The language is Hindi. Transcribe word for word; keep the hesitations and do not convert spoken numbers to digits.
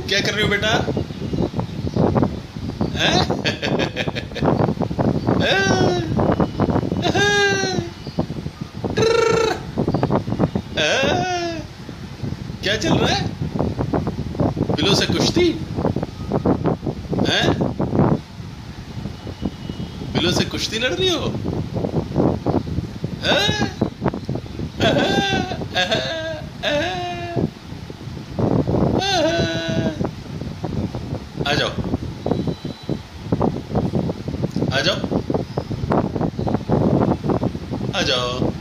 क्या कर रही हो बेटा? क्या चल रहा है? बिलों से कुश्ती हैं? बिलों से कुश्ती लड़ रही हो? आ जाओ, आ जाओ, आ जाओ।